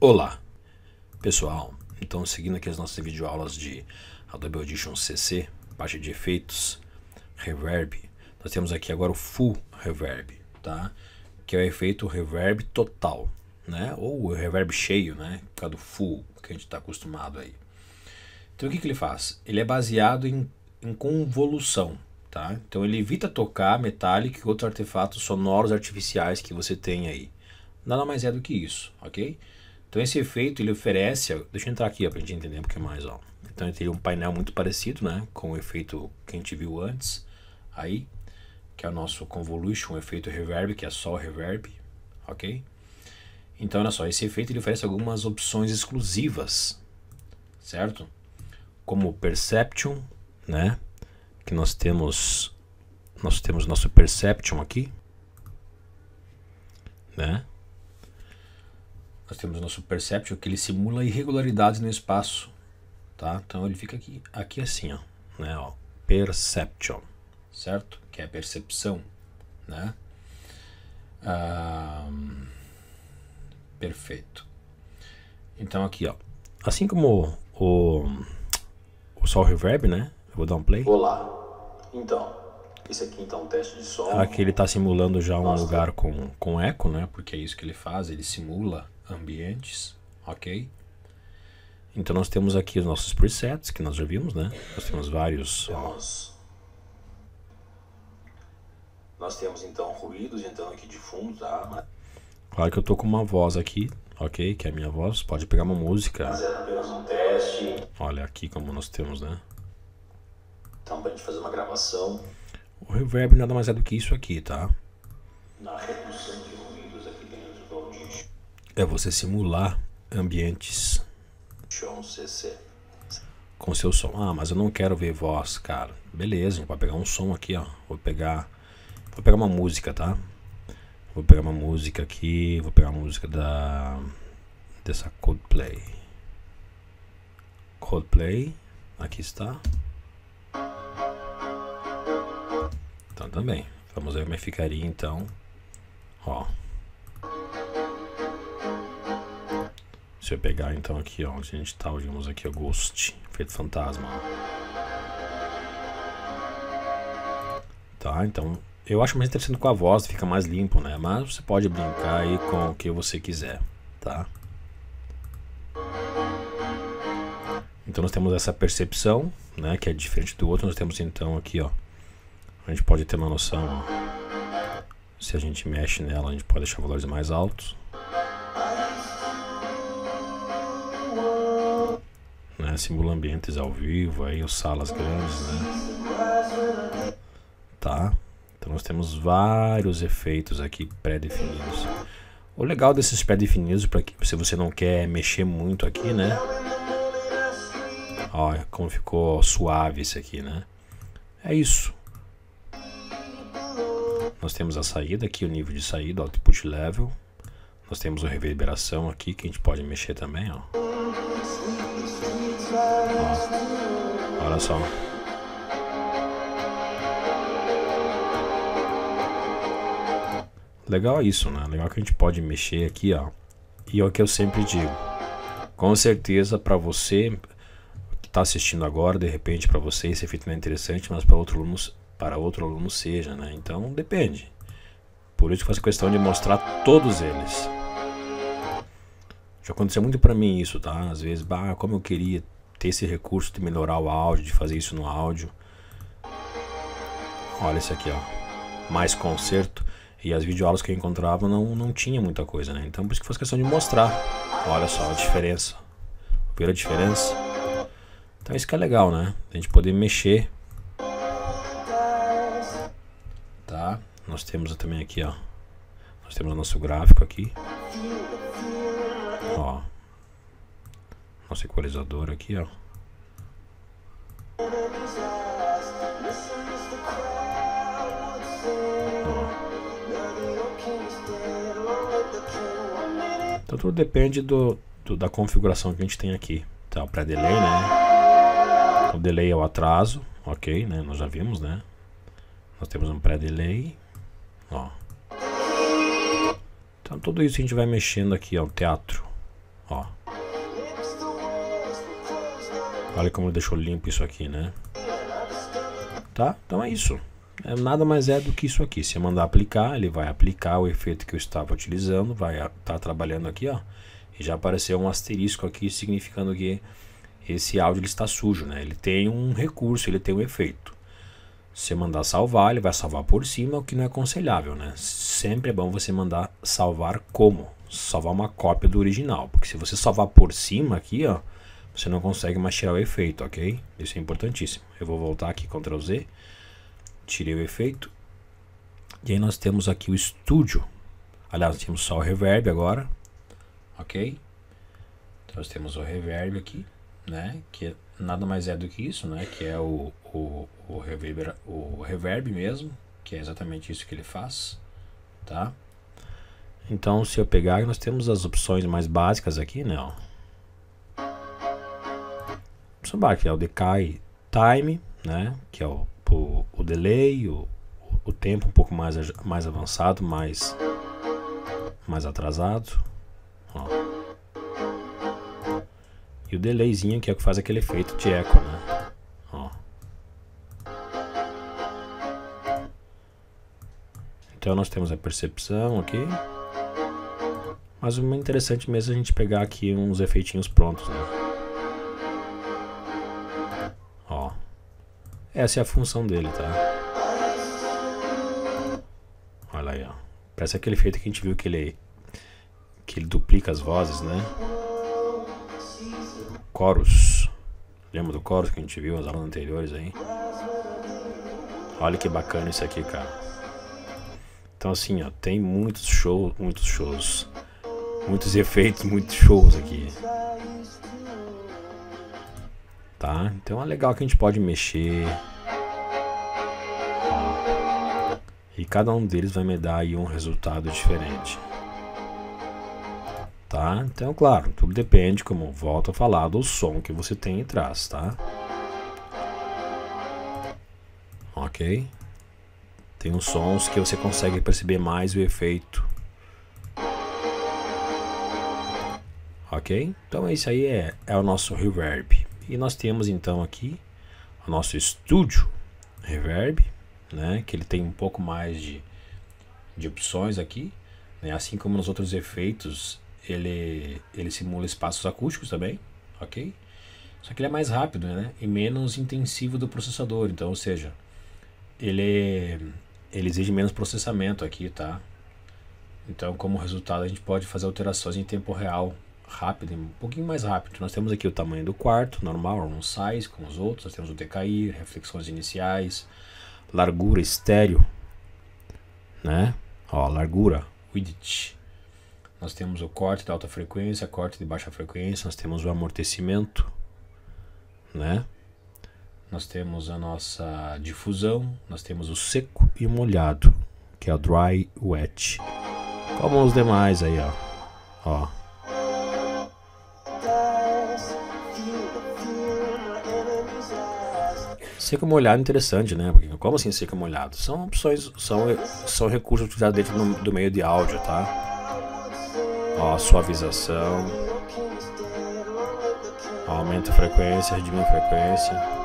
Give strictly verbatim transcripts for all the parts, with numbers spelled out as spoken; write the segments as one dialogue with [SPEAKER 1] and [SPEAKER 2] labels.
[SPEAKER 1] Olá, pessoal. Então, seguindo aqui as nossas videoaulas de Adobe Audition C C, parte de efeitos, reverb, nós temos aqui agora o Full Reverb, tá? Que é o efeito reverb total, né? Ou o reverb cheio, né? Por causa do full que a gente está acostumado aí. Então, o que que ele faz? Ele é baseado em, em convolução, tá? Então, ele evita tocar metálico e outros artefatos sonoros artificiais que você tem aí. Nada mais é do que isso, ok? Então esse efeito ele oferece, deixa eu entrar aqui para a gente entender um pouquinho mais, ó. Então ele teria um painel muito parecido, né, com o efeito que a gente viu antes, aí, que é o nosso convolution, o efeito reverb, que é só o reverb, ok? Então olha só, esse efeito ele oferece algumas opções exclusivas, certo? Como o Perception, né, que nós temos, nós temos nosso Perception aqui, né? Nós temos o nosso Perception, que ele simula irregularidades no espaço, tá? Então ele fica aqui, aqui assim, ó, né? Ó, Perception, certo? Que é a percepção, né? Ah, perfeito. Então aqui, ó, assim como o, o Sol Reverb, né? Eu vou dar um play.
[SPEAKER 2] Olá. Então, esse aqui então é um teste de som.
[SPEAKER 1] Aqui ele está simulando já um
[SPEAKER 2] Nossa.
[SPEAKER 1] lugar com, com eco, né? Porque é isso que ele faz, ele simula ambientes, ok? Então nós temos aqui os nossos presets, que nós já vimos, né? Nós temos vários...
[SPEAKER 2] Temos... Nós temos então ruídos entrando aqui de fundo, tá?
[SPEAKER 1] Claro que eu tô com uma voz aqui, ok? Que é a minha voz, pode pegar uma música.
[SPEAKER 2] Mas é apenas um teste.
[SPEAKER 1] Olha aqui como nós temos, né?
[SPEAKER 2] Então pra gente fazer uma gravação.
[SPEAKER 1] O reverb nada mais é do que isso aqui, tá?
[SPEAKER 2] Na redução de ruídos aqui dentro do Audition
[SPEAKER 1] É você simular ambientes
[SPEAKER 2] C C.
[SPEAKER 1] com seu som. Ah, mas eu não quero ver voz, cara. Beleza, a gente vai pegar um som aqui, ó. Vou pegar, vou pegar uma música, tá? Vou pegar uma música aqui, vou pegar a música da dessa Coldplay. Coldplay, aqui está. Então também. Vamos ver como é que ficaria então. Ó. Se eu pegar então aqui, ó, onde a gente tá, digamos aqui, o Ghost, efeito fantasma. Ó. Tá, então eu acho mais interessante com a voz, fica mais limpo, né? Mas você pode brincar aí com o que você quiser, tá? Então nós temos essa percepção, né, que é diferente do outro. Nós temos então aqui, ó, a gente pode ter uma noção, ó, se a gente mexe nela, a gente pode deixar valores mais altos, né, simula ambientes ao vivo, aí os salas grandes, né, tá? Então nós temos vários efeitos aqui pré-definidos. O legal desses pré-definidos, para que se você não quer mexer muito aqui, né, ó, como ficou suave esse aqui, né, é isso. Nós temos a saída aqui, o nível de saída, o output level. Nós temos a reverberação aqui, que a gente pode mexer também, ó. Ó, olha só. Legal isso, né? Legal que a gente pode mexer aqui, ó. E é o que eu sempre digo. Com certeza para você que está assistindo agora, de repente para você esse efeito não é interessante, mas para outro aluno, para outro aluno seja, né? Então depende. Por isso que eu faço questão de mostrar todos eles. Já aconteceu muito para mim isso, tá? Às vezes, bah, como eu queria ter esse recurso de melhorar o áudio, de fazer isso no áudio. Olha esse aqui, ó. Mais concerto. E as videoaulas que eu encontrava não, não tinha muita coisa, né? Então por isso que eu faço questão de mostrar. Olha só a diferença. Viu a diferença? Então isso que é legal, né? A gente poder mexer. Tá? Nós temos também aqui, ó. Nós temos o nosso gráfico aqui. Ó. Nosso equalizador aqui, ó. Então tudo depende do, do, da configuração que a gente tem aqui. Tá, o pré-delay, né? O delay é o atraso, ok, né? Nós já vimos, né? Nós temos um pré-delay, ó. Então tudo isso a gente vai mexendo aqui, ó, o teatro. Ó. Olha como ele deixou limpo isso aqui, né? Tá? Então é isso. É, nada mais é do que isso aqui. Se eu mandar aplicar, ele vai aplicar o efeito que eu estava utilizando, vai estar tá trabalhando aqui, ó. E já apareceu um asterisco aqui, significando que esse áudio ele está sujo, né? Ele tem um recurso, ele tem um efeito. Se você mandar salvar, ele vai salvar por cima, o que não é aconselhável, né? Sempre é bom você mandar salvar como? Salvar uma cópia do original. Porque se você salvar por cima aqui, ó, você não consegue mais tirar o efeito, ok? Isso é importantíssimo. Eu vou voltar aqui, control Z. Tirei o efeito. E aí nós temos aqui o estúdio. Aliás, nós temos só o reverb agora. Ok? Então nós temos o reverb aqui, né? Que nada mais é do que isso, né? Que é o, o, o, reverb, o reverb mesmo. Que é exatamente isso que ele faz. Tá? Então se eu pegar, nós temos as opções mais básicas aqui, né? Ó. Opção básica é o decay time, né? Que é o, o, o delay, o, o tempo um pouco mais, mais avançado, mais, mais atrasado. Ó. E o delayzinho que é o que faz aquele efeito de eco, né? Ó. Então nós temos a percepção aqui. Mas o interessante mesmo é a gente pegar aqui uns efeitinhos prontos, né? Ó. Essa é a função dele, tá? Olha aí, ó. Parece aquele efeito que a gente viu que ele que ele duplica as vozes, né? Chorus. Lembra do chorus que a gente viu nas aulas anteriores aí? Olha que bacana isso aqui, cara. Então assim, ó, tem muitos shows, muitos shows, muitos efeitos, muitos shows aqui. Tá? Então é legal que a gente pode mexer. Ó. E cada um deles vai me dar aí um resultado diferente. Tá? Então, claro, tudo depende, como volto a falar, do som que você tem atrás, tá? Ok? Tem uns sons que você consegue perceber mais o efeito. Ok? Então esse aí é, é o nosso reverb. E nós temos então aqui o nosso estúdio reverb, né? Que ele tem um pouco mais de, de opções aqui, né? Assim como nos outros efeitos, ele, ele simula espaços acústicos também, ok? Só que ele é mais rápido, né? E menos intensivo do processador. Então, ou seja, ele, ele exige menos processamento aqui, tá? Então, como resultado, a gente pode fazer alterações em tempo real, rápido, um pouquinho mais rápido. Nós temos aqui o tamanho do quarto, normal, um size, com os outros. Nós temos o decair, reflexões iniciais, largura estéreo, né? Ó, largura, width. Nós temos o corte de alta frequência, corte de baixa frequência. Nós temos o amortecimento, né? Nós temos a nossa difusão. Nós temos o seco e o molhado, que é o dry wet. Como os demais aí, ó. Ó. Seco molhado é interessante, né? Porque, como assim seco molhado? São opções, são, são recursos utilizados dentro do, do meio de áudio, tá? Ó, suavização. Ó, aumenta a frequência, diminui a frequência.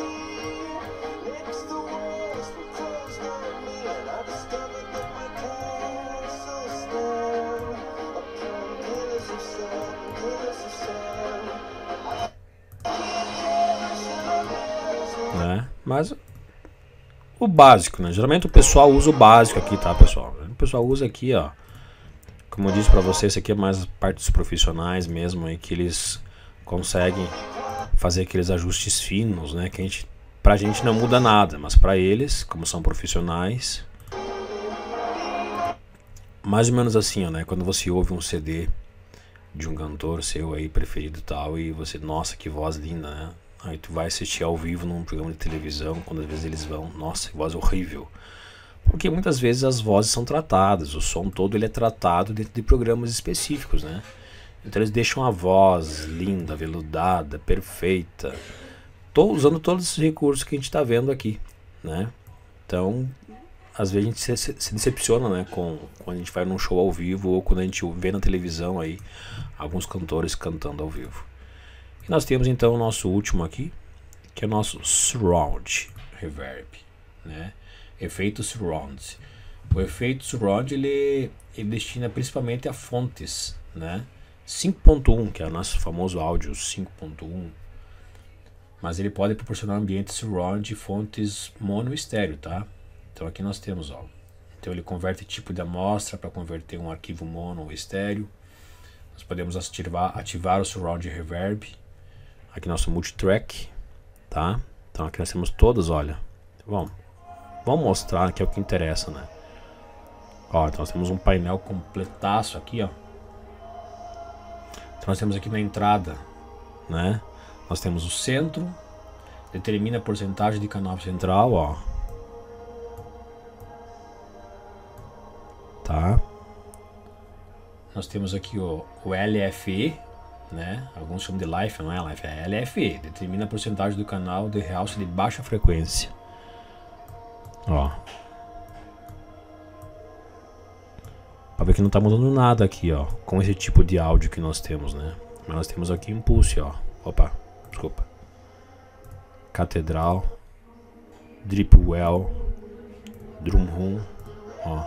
[SPEAKER 1] Né? Mas o básico, né? Geralmente o pessoal usa o básico aqui, tá, pessoal? O pessoal usa aqui, ó. Como eu disse pra vocês, isso aqui é mais parte dos profissionais mesmo, aí que eles conseguem fazer aqueles ajustes finos, né? Que a gente, pra gente não muda nada, mas pra eles, como são profissionais, mais ou menos assim, ó, né? Quando você ouve um C D de um cantor seu aí preferido e tal, e você, nossa, que voz linda, né? Aí tu vai assistir ao vivo num programa de televisão, quando às vezes eles vão, nossa, que voz horrível. Porque muitas vezes as vozes são tratadas, o som todo ele é tratado dentro de programas específicos, né? Então eles deixam a voz linda, veludada, perfeita. Estou usando todos esses recursos que a gente está vendo aqui, né? Então às vezes a gente se, se decepciona, né, com quando a gente vai num show ao vivo ou quando a gente vê na televisão aí alguns cantores cantando ao vivo. E nós temos então o nosso último aqui, que é o nosso Surround Reverb, né? Efeito Surround. O efeito Surround ele, ele destina principalmente a fontes, né? cinco ponto um, que é o nosso famoso áudio cinco ponto um, mas ele pode proporcionar ambiente Surround de fontes mono e estéreo, tá? Então aqui nós temos, ó, então ele converte tipo de amostra para converter um arquivo mono ou estéreo. Nós podemos ativar, ativar o Surround Reverb. Aqui nosso multitrack, tá? Então aqui nós temos todos, olha. Bom, vamos mostrar que é o que interessa, né? Ó, então nós temos um painel completaço aqui, ó. Então nós temos aqui na entrada, né? Nós temos o centro, determina a porcentagem de canal central, ó. Tá? Nós temos aqui o, o L F E, né? Alguns chamam de Life, não é Life, é L F E, determina a porcentagem do canal de realce de baixa frequência. Ó. Pra ver que não tá mudando nada aqui, ó, com esse tipo de áudio que nós temos, né? Mas nós temos aqui Impulse, ó. Opa, desculpa. Catedral, Dripwell, Drum Room, ó.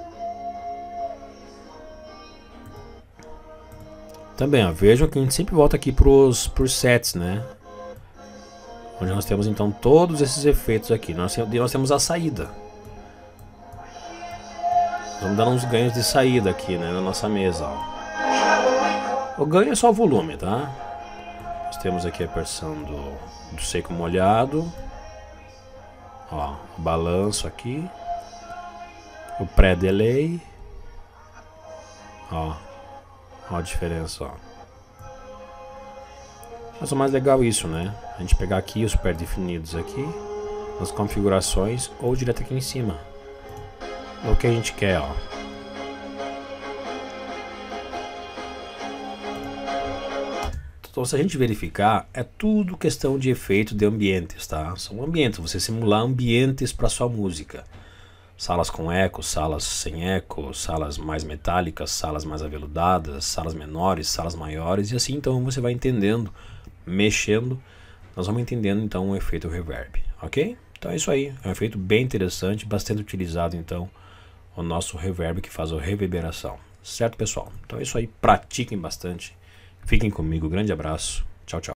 [SPEAKER 1] Também, ó, vejam que a gente sempre volta aqui pros, pros sets, né? Onde nós temos então todos esses efeitos aqui. Nós, nós temos a saída. Vamos dar uns ganhos de saída aqui, né, na nossa mesa, ó. O ganho é só o volume, tá? Nós temos aqui a versão do, do seco molhado. Ó, o balanço aqui. O pré-delay. Ó. Ó a diferença, ó. Mas o mais legal é isso, né? A gente pegar aqui os pré-definidos aqui, nas configurações, ou direto aqui em cima. É o que a gente quer, ó. Então, se a gente verificar, é tudo questão de efeito de ambientes, tá? São ambientes, você simular ambientes para sua música. Salas com eco, salas sem eco, salas mais metálicas, salas mais aveludadas, salas menores, salas maiores, e assim então você vai entendendo, mexendo, nós vamos entendendo então o efeito reverb, ok? Então é isso aí, é um efeito bem interessante, bastante utilizado então o nosso reverb que faz a reverberação, certo pessoal? Então é isso aí, pratiquem bastante, fiquem comigo, grande abraço, tchau, tchau.